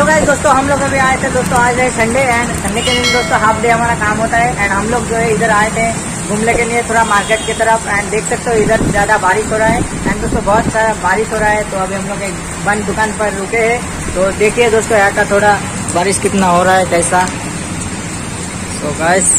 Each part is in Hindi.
गाइस दोस्तों, हम लोग अभी आए थे दोस्तों, आज है संडे एंड संडे के दिन दोस्तों हाफ डे हमारा काम होता है। एंड हम लोग जो है इधर आए थे घूमने के लिए थोड़ा मार्केट की तरफ। एंड देख सकते हो इधर ज़्यादा बारिश हो रहा है एंड दोस्तों बहुत सारा बारिश हो रहा है। तो अभी हम लोग एक बंद दुकान पर रुके हैं। तो देखिए दोस्तों यहाँ का थोड़ा बारिश कितना हो रहा है कैसा। तो गाइस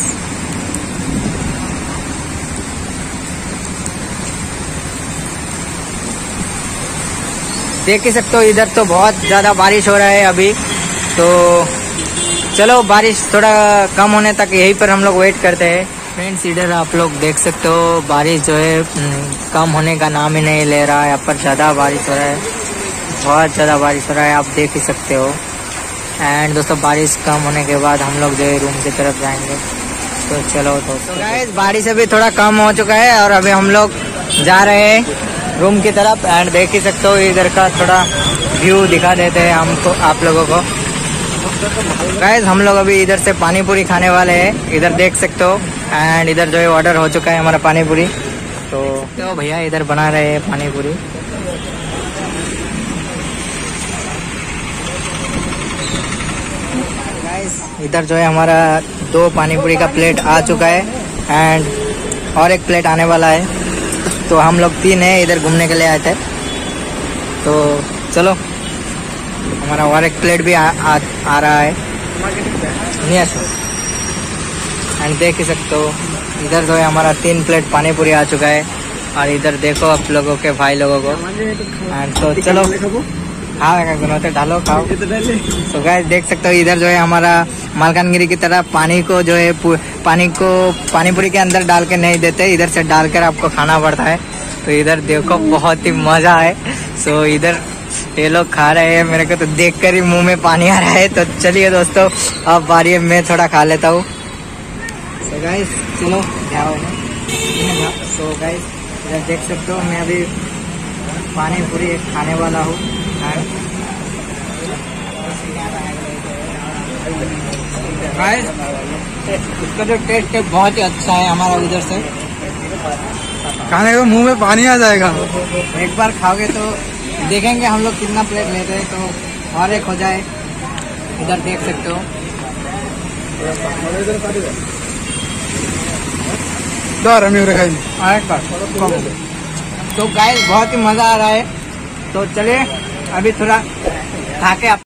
देख ही सकते हो इधर तो बहुत ज़्यादा बारिश हो रहा है अभी। तो चलो बारिश थोड़ा कम होने तक यहीं पर हम लोग वेट करते हैं। फ्रेंड्स इधर आप लोग देख सकते हो बारिश जो है कम होने का नाम ही नहीं ले रहा है। यहाँ पर ज़्यादा बारिश हो रहा है, बहुत ज़्यादा बारिश हो रहा है, आप देख ही सकते हो। एंड दोस्तों बारिश कम होने के बाद हम लोग जो है रूम की तरफ जाएंगे। तो चलो दोस्तों गाइस बारिश अभी थोड़ा कम हो चुका है और अभी हम लोग जा रहे हैं रूम की तरफ। एंड देख ही सकते हो इधर का थोड़ा व्यू दिखा देते हैं हमको आप लोगों को। गाइस हम लोग अभी इधर से पानी पूरी खाने वाले हैं, इधर देख सकते हो। एंड इधर जो है ऑर्डर हो चुका है हमारा पानी पूरी। तो भैया इधर बना रहे हैं पानी पूरी। गाइस इधर जो है हमारा 2 पानी पूरी का प्लेट आ चुका है एंड और एक प्लेट आने वाला है। तो हम लोग 3 हैं इधर घूमने के लिए आए थे। तो चलो हमारा और एक प्लेट भी आ रहा है। एंड देख ही सकते हो इधर जो है हमारा 3 प्लेट पानी पूरी आ चुका है। और इधर देखो आप लोगों के भाई लोगों को। एंड तो चलो हाँ ढालो खाओ। तो गाइस देख सकते हो इधर जो है हमारा मालकानगिरी की तरफ पानी को जो है पानी पूरी के अंदर डाल के नहीं देते, इधर से डालकर आपको खाना पड़ता है। तो इधर देखो बहुत ही मजा है। सो इधर ये लोग खा रहे हैं, मेरे को तो देखकर ही मुंह में पानी आ रहा है। तो चलिए दोस्तों अब बारी है मैं थोड़ा खा लेता हूँ। तो गाइस चलो जाओ। तो गाइस इधर देख सकते हो मैं अभी पानी पूरी खाने वाला हूँ। गाइस इसका जो टेस्ट है बहुत ही अच्छा है हमारा। उधर से खाने को मुंह में पानी आ जाएगा। एक बार खाओगे तो देखेंगे हम लोग कितना प्लेट लेते हैं। तो और एक हो जाए, इधर देख सकते हो। तो गाइस बहुत ही मजा आ रहा है। तो चलिए अभी थोड़ा खा के